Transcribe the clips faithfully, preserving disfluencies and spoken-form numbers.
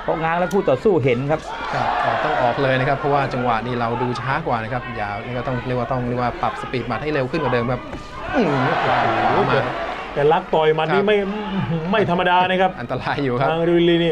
เพราะง้างแล้วคู่ต่อสู้เห็นครับครับออกต้องออกเลยนะครับเพราะว่าจังหวะนี้เราดูช้ากว่านะครับอย่านี่ก็ต้องเรียกว่าต้องเรียกว่าปรับสปีดหมัดให้เร็วขึ้นกว่าเดิมครับอืมมาแต่ลักต่อยมันนี่ไม่ไม่ธรรมดานะครับอันตรายอยู่ครับทางริลีนี่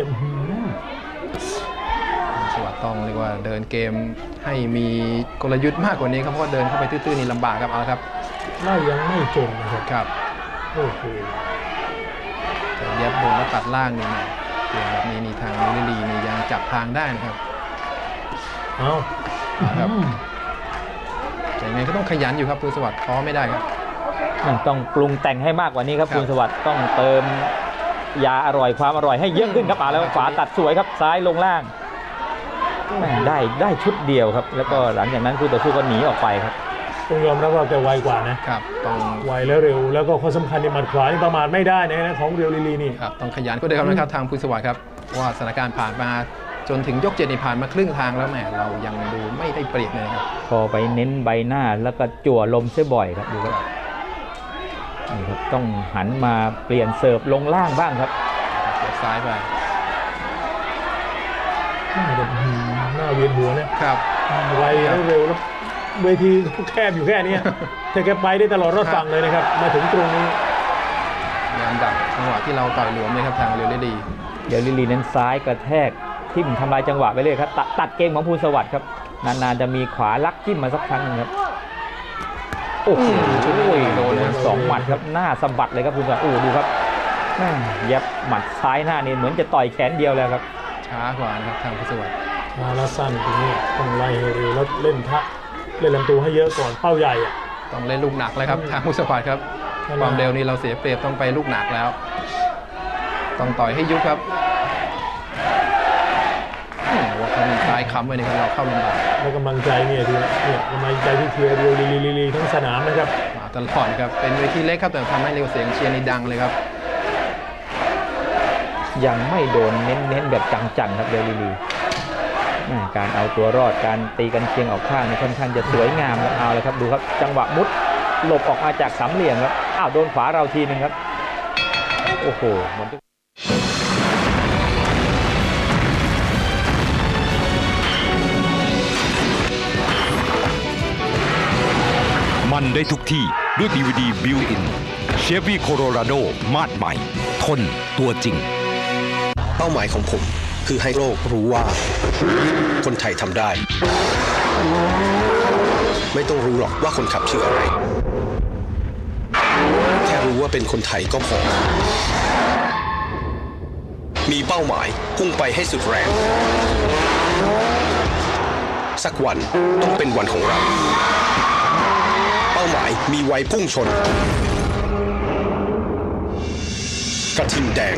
สวัสดิ์ต้องเรียกว่าเดินเกมให้มีกลยุทธ์มากกว่านี้ครับเพราะว่าเดินเข้าไปตื้อๆนี่ลำบากครับเอาละครับไล่ยังไม่จนนะครับครับโอ้โหแต่ยับบนแล้วตัดล่างนี่นะเกมแบบนี้นี่ทางลิลีนี่ยังจับทางได้นะครับเอาครับแต่ยังไงก็ต้องขยันอยู่ครับคุณสวัสดิ์ท้อไม่ได้ครับต้องปรุงแต่งให้มากกว่านี้ครับคุณสวัสดิ์ต้องเติมยาอร่อยความอร่อยให้เยอะขึ้นครับอ่าแล้วขวาตัดสวยครับซ้ายลงล่างได้ได้ชุดเดียวครับแล้วก็หลังจากนั้นคู่ต่อสู้ก็หนีออกไปครับต้องยอมรับว่าแกไวกว่านะครับต้องไวแล้วเร็วแล้วก็ข้อสำคัญในหมัดขวานี่ประมาทไม่ได้นะของเรียวลีลีนี่ครับต้องขยันก็เดิมนะครับทางคุณสวัสดิ์ครับว่าสถานการณ์ผ่านมาจนถึงยกเจ็ดนี่ผ่านมาครึ่งทางแล้วแหมเรายังดูไม่ได้เปรียบเลยครับพอไปเน้นใบหน้าแล้วก็จั่วลมเสียบ่อยครับดูครับนี่ครับต้องหันมาเปลี่ยนเสิร์ฟลงล่างบ้างครับเสิร์ฟซ้ายไปหน้าแบบหน้าเวียนหัวเนี่ยครับไวแล้วเร็วแล้วเวทีแคบอยู่แค่นี้แต่แกไปได้ตลอดรอดฝั่งเลยนะครับมาถึงตรงนี้ยามดักจังหวะที่เราต่อยหลวมเลยครับทางเรียวลีลีเดี๋ยวลิลีนั้นซ้ายกระแทกทิ่มทำลายจังหวะไปเลยครับตัดตัดเกมของภูสวัสดิ์ครับนานๆจะมีขวาลักจิ้มมาสักครั้งนึงครับโอ้โหโดนสองหมัดครับหน้าสะบัดเลยครับภูสวัสดิ์โอ้ดูครับยับหมัดซ้ายหน้านี่เหมือนจะต่อยแขนเดียวแล้วครับช้ากว่านะครับทางภูสวัสดิ์มาแล้วสั้นตรงนี้ต้องไล่ให้เร็วแล้วเล่นท่าเล่นลำตัวให้เยอะก่อนเป้าใหญ่อะต้องเล่นลูกหนักเลยครับทางภูสวัสดิ์ครับความเร็วนี้เราเสียเปรียบต้องไปลูกหนักแล้วต้องต่อยให้ยุบครับว่าเขามีซ้ายค้ำไว้ในเราเข้าลำบากแล้วกำลังใจเนี่ยทีเนี่ยกำลังใจที่เชียร์เรียวลีลีลีทั้งสนามนะครับมาตลอดครับเป็นเวทีเล็กครับแต่ทำให้เร็วเสียงเชียร์นี่ดังเลยครับยังไม่โดนเน้นๆแบบจังๆครับเรียวลีลีการเอาตัวรอดการตีกันเชียงออกข้างนี่ค่อนข้างจะสวยงามครับเอาเลยครับดูครับจังหวะมุดหลบออกมาจากสามเหลี่ยมครับอ้าวโดนขวาเราทีนึงครับโอ้โหมันมันได้ทุกที่ด้วย ดี วี ดี Built-in Chevy Colorado มาดใหม่ทนตัวจริงเป้าหมายของผมคือให้โลกรู้ว่าคนไทยทำได้ไม่ต้องรู้หรอกว่าคนขับชื่ออะไรแค่รู้ว่าเป็นคนไทยก็พอมีเป้าหมายพุ่งไปให้สุดแรงสักวันต้องเป็นวันของเราเป้าหมายมีไว้พุ่งชนกระทิงแดง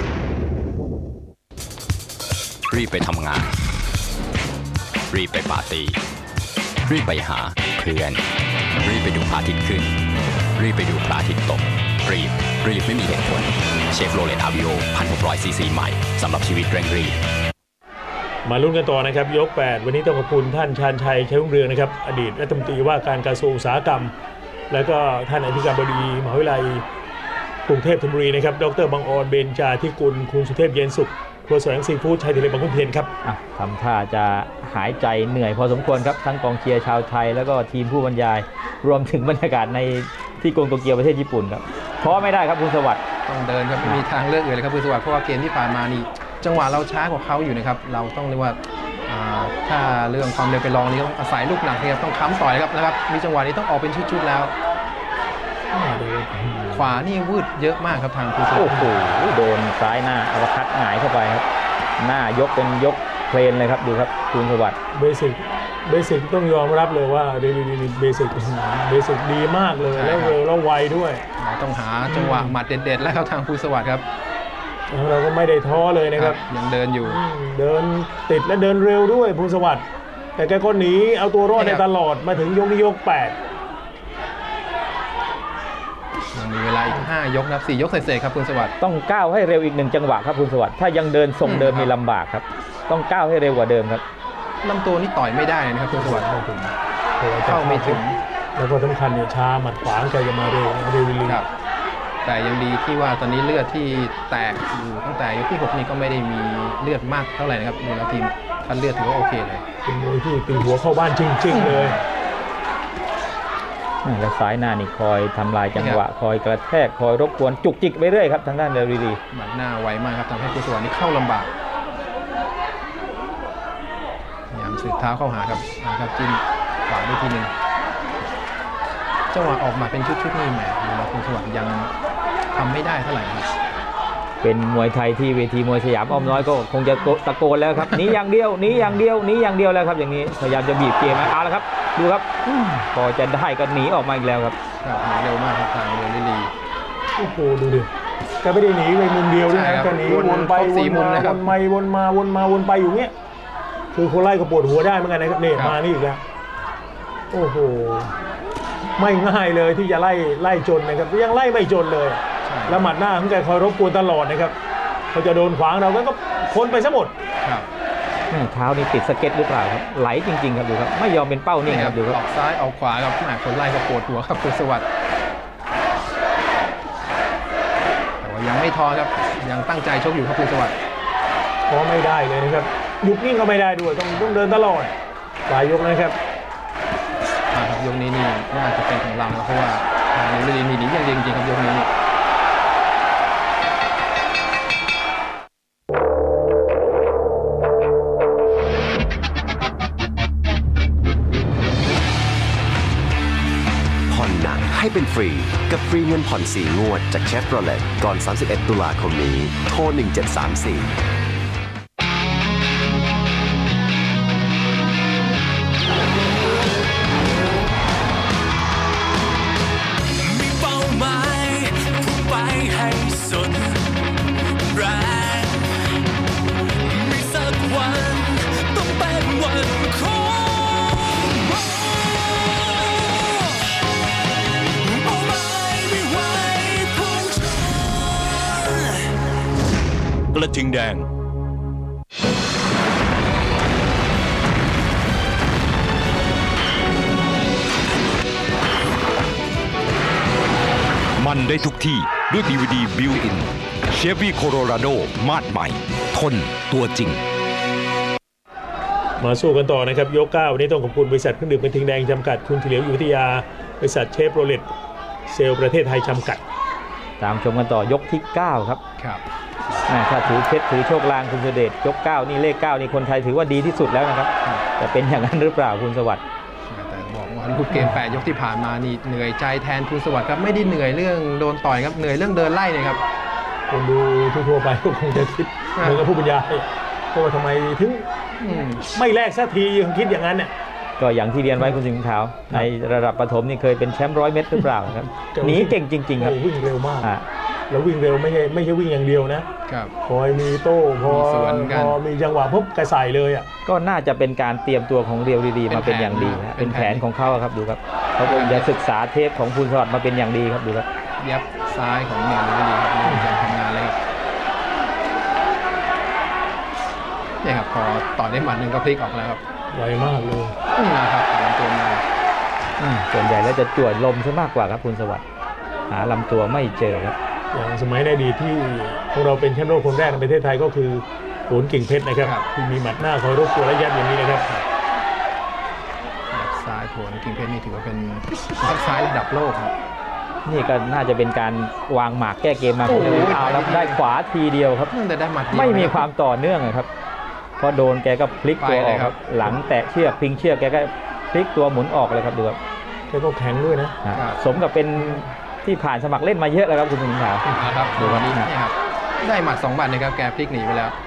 รีบไปทำงานรีบไปปาร์ตี้รีบไปหาเพื่อนรีบไปดูพระอาทิตย์ขึ้นรีบไปดูพระอาทิตย์ตกรีบรีบไม่มีเหตุผลเชฟโรเลตอาวิโอ หนึ่งพันหกร้อย ซี ซี ใหม่สำหรับชีวิตเร่งรีบมาลุ้นกันต่อนะครับยกแปดวันนี้ต้องขอบคุณท่านชาญชัยชัยรุ่งเรืองนะครับอดีตรัฐมนตรีว่าการกระทรวงอุตสาหกรรมแล้วก็ท่านอธิการบดีมหาวิทยาลัยกรุงเทพธนบุรีนะครับดร.บังออนเบญจาธิกุลคุณสุเทพเย็นสุขครัวแสวงซีฟู้ดชัยทะเลบางขุนเทียนครับทำท่าจะหายใจเหนื่อยพอสมควรครับทั้งกองเชียร์ชาวไทยแล้วก็ทีมผู้บรรยายรวมถึงบรรยากาศในที่กรุงโตเกียวประเทศญี่ปุ่นครับเพราะไม่ได้ครับคุณสวัสดิ์ต้องเดินครับไม่มีทางเลือกอื่นเลยครับคุณสวัสดิ์เพราะว่าเกมที่ผ่านมานี่จังหวะเราช้ากว่าเขาอยู่นะครับเราต้องเรียกว่าถ้าเรื่องความเร็วไปลองนี้ต้องอาศัยลูกหนักนะครับต้องค้ำต่อยครับนะครับมีจังหวะนี้ต้องออกเป็นชุดๆแล้วขวานี่วืดเยอะมากครับทางคุณสวัสดิ์โอ้โหโดนซ้ายหน้าอัปคัตหงายเข้าไปครับหน้ายกเป็นยกเพลนเลยครับดูครับคุณสวัสดิ์เบสิกเบสิกต้องยอมรับเลยว่าเดลิลิเบสิกเบสิกดีมากเลยแล้วเร็วแล้วไวด้วยต้องหาจังหวะหมัดเด็ดๆแล้วครับทางคุณสวัสดิ์ครับเราก็ไม่ได้ท้อเลยนะครับยังเดินอยู่เดินติดและเดินเร็วด้วยภูสวัสดิ์แต่แกก็หนีเอาตัวรอดได้ตลอดมาถึงยกนี้ยกแปดยังมีเวลาอีกห้ายกนะสี่ยกเศษๆครับคุณสวัสดิ์ต้องก้าวให้เร็วอีกหนึ่งจังหวะครับคุณสวัสดิ์ถ้ายังเดินทรงเดิมมีลำบากครับต้องก้าวให้เร็วกว่าเดิมครับลำตัวนี่ต่อยไม่ได้นะครับคุณสวัสดิ์เข้าไม่ถึงแล้วก็สำคัญเนี่ยช้าหมัดขวาแกจะมาเร็วเร็วๆแต่ยังดีที่ว่าตอนนี้เลือดที่แตกอยู่ตั้งแต่ยกที่หกนี่ก็ไม่ได้มีเลือดมากเท่าไหร่นะครับดูแล้วทีมคัดเลือดถือว่าโอเคเลยเป็นมวยที่ตีหัวเข้าบ้านจริงๆเลยแล้วซ้ายหน้านี่คอยทำลายจังหวะคอยกระแทกคอยรบกวนจุกจิกไปเรื่อยครับทางด้านเดลีดีหมัดหน้าไวมากครับทำให้ภูสวรรค์นี่เข้าลำบากพยายามสืบเท้าเข้าหาครับนะครับจิ้มขวาด้วยทีหนึ่งจังหวะออกมาเป็นชุดๆนี่แหมดูแล้วภูสวรรค์ยังทำไม่ได้เท่าไหร่ครับเป็นมวยไทยที่เวทีมวยสยามอ้อมน้อยก็คงจะตะโกนแล้วครับหนีอย่างเดียวหนีอย่างเดียวหนีอย่างเดียวแล้วครับอย่างนี้พยายามจะบีบเกมเอาละครับดูครับพอจะได้ก็หนีออกมาอีกแล้วครับครับหนีเร็วมากครับทางเดลิลีโอ้โหดูดิแกไม่ได้หนีไปมุมเดียวด้วยใช่ครันะบแกหนีวนวนไปครบสี่วนมุมมานะครับวนไปวนมาวนมาวนไปอยู่เงี้ยคือคนไล่ก็ปวดหัวได้เหมือนกันนะครับนี่ครับมานี่อีกแล้วโอ้โหไม่ง่ายเลยที่จะไล่ไล่จนนะครับยังไล่ไม่จนเลยใช่แล้วหมัดหน้าของแกคอยรบกวนตลอดนะครับเขาจะโดนขวางเราก็พ้นไปซะหมดครับแม่เท้านี่ติดสเก็ตหรือเปล่าครับไหลจริงๆครับดูครับไม่ยอมเป็นเป้านิ่งนี่คครัรับบ ดูคอรับอกซ้ายออกขวาครับแหมคนไล่ก็ปวดหัวครับภูสวัสดิ์แต่ว่ายังไม่ท้อครับยังตั้งใจชกอยู่ครับภูสวัสดิ์เพราะไม่ได้เลยนะครับหยุดนิ่งก็ไม่ได้ด้วยต้องต้องเดินตลอดปลายยกนะครับอ่าครับยกนี้นี่น่าจะเป็นของเราแล้วเพราะว่าทางเดลิลีนี่หนีอย่างเดียวจริงๆครับยกนี้นี่ผ่อนหนักให้เป็นฟรีกับฟรีเงินผ่อนสี่งวดจากเชฟโรเลตก่อน สามสิบเอ็ด ตุลาคมนี้โทรหนึ่งเจ็ดสามสี่มีเป้าหมายพุ่งไปให้สุดแรงมีสักวันต้องเป็นวันของเราเป้าหมายไม่ไหวพุ่งชนกระทิงแดงมันได้ทุกที่ด้วย ดี วี ดี Built-in Chevy Colorado มาดใหม่ ทนตัวจริงมาสู้กันต่อนะครับยกเก้าวันนี้ต้องขอบคุณบริษัทเครื่องดื่มกระทิงแดงจำกัดคุณเฉลียวอยู่วิทยาบริษัทเชฟโรเลตเซลล์ประเทศไทยจำกัดตามชมกันต่อยกที่เก้าครับครับอ่าถ้าถือเพชรถือโชคลางคุณเสด็จยกเก้านี่เลขเก้านี่คนไทยถือว่าดีที่สุดแล้วนะครับแต่เป็นอย่างนั้นหรือเปล่าคุณสวัสดิ์แต่บอกว่ารูปเกมแปดยกที่ผ่านมานี่เหนื่อยใจแทนภูสวัสดิ์ครับไม่ได้เหนื่อยเรื่องโดนต่อยครับเหนื่อยเรื่องเดินไล่เลยครับคนดูทั่วๆไปก็คงจะคิดเหมือนกับผู้บรรยายเพราะว่าทำไมถึงอืมไม่แลกสักทียังคิดอย่างนั้นเนี่ยก็อย่างที่เรียนไว้คุณสิงห์ขาวในระดับประถมนี่เคยเป็นแชมป์ร้อยเมตรหรือเปล่าครับหนีเก่งจริงๆครับโอ้วิ่งเร็วมากอ่าแล้ววิ่งเร็วไม่ใช่ไม่ใช่วิ่งอย่างเดียวนะครับ คอยมีโต้พอมีสวนกันพอมีจังหวะปุ๊บกระใส่เลยอ่ะก็น่าจะเป็นการเตรียมตัวของเรียวดีๆเป็นมาเป็นแผนอย่างดีนะเป็เป็นนแผแผนนของเขาอะครับดูครับเขาคงจะศึกษาเทปของคุณสวัสดิ์มาเป็นอย่างดีครับดูครับยับซ้ายของเนี่ยเลยดีครับยังทำงานเลยครับเนี่ยครับพอต่อได้หมัดหนึ่งก็พลิกออกแล้วครับไวมากเลยอืมนะครับผ่านลำตัวมาอืมส่วนใหญ่แล้วจะจวดลมซะมากกว่าครับคุณสวัสดิ์หาลำตัวไม่เจอครับอย่างสมัยในอดีตที่พวกเราเป็นแชมป์โลกคนแรกในประเทศไทยก็คือโหนกิ่งเพชรนะครับที่มีหมัดหน้าคอยรบกวนและยัดอย่างนี้นะครับยับซ้ายโผล่กิงเพชรนี่ถือว่าเป็นยับซ้ายระดับโลกครับนี่ก็น่าจะเป็นการวางหมากแก้เกมมาโอ้โหเอาแล้วได้ขวาทีเดียวครับตั้งแต่ได้หมัดเดียวไม่มีความต่อเนื่องอะครับพอโดนแกก็พลิกตัวไปอเลอย กคครัรับ บหลังแตะเชือกพิงเชือกแกก็พลิกตัวหมุนออกเลยครับดูครับแกก็แข็งด้วยนะอ่ะสมกับเป็นที่ผ่านสมัครเล่นมาเยอะแล้วครับคุณสิงห์ขาวนะครับดูวันนี้นี่ครับได้หมัดสองบัตรนะครับแกพลิกหนีไปแล้ว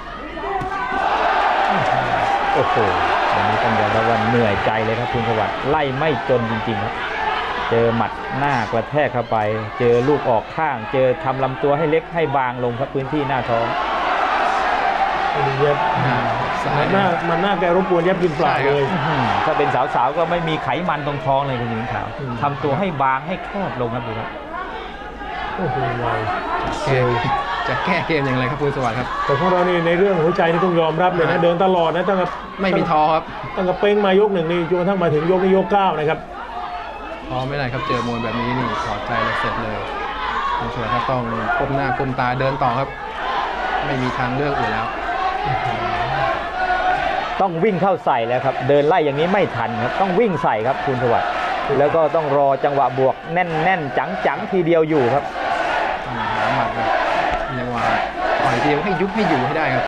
โอ้โหวันนี้ต้องยอมรับว่าเหนื่อยใจเลยครับคุณสวัสดิ์ไล่ไม่จนจริงๆครับเจอหมัดหน้ากระแทกเข้าไป เจอลูกออกข้าง เจอทำลำตัวให้เล็กให้บางลงครับพื้นที่หน้าท้องเย็บอ่าซ้ายมันหน้ามันหน้าแกรบกวนเย็บกินเปล่าเลยอื้อหือถ้าเป็นสาวๆก็ไม่มีไขมันตรงท้องเลยคุณหญิงขาวอืมทำตัวให้บางให้แคบลงครับดูครับโอ้โหไวเกมจะแก้เกมอย่างไรครับคุณสวัสดิ์ครับแต่ของเรานี่ในเรื่องหัวใจนี่ต้องยอมรับเลยครันะบเดินตลอดนะตั้งแต่ไม่มีท้อครับตั้งแต่เป้งมายกหนึ่งนี่จนกระทั่งมาถึงยกนี้ยกเก้านะครับท้อไม่ได้ครับเจอมวยแบบนี้นี่ถอดใจแล้วเสร็จเลยคุณสวัสดิ์ครับต้องก้มหน้าก้มตาเดินต่อครับ ไม่มีทางเลือกอื่นแล้วต้องวิ่งเข้าใส่แล้วครับเดินไล่อย่างนี้ไม่ทันครับต้องวิ่งใส่ครับคุณสวัสดิ์แล้วก็ต้องรอจังหวะบวกแน่นๆจังๆทีเดียวอยู่ครับต้องหาหมัดแบบเรียกว่าต่อยทีให้ยุบให้อยู่ให้ได้ครับ